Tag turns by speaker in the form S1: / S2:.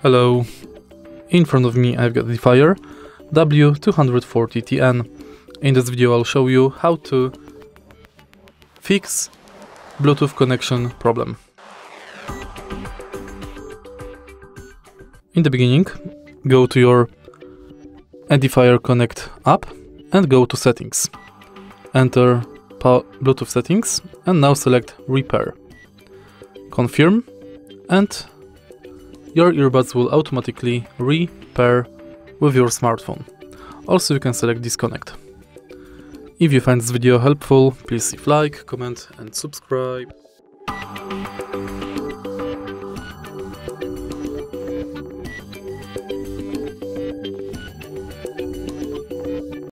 S1: Hello, in front of me I've got the EDIFIER W240TN. In this video I'll show you how to fix Bluetooth connection problem. In the beginning, go to your EDIFIER Connect app and go to Settings. Enter Bluetooth settings and now select Repair. Confirm and your earbuds will automatically repair with your smartphone. Also, you can select disconnect. If you find this video helpful, please leave like, comment and subscribe.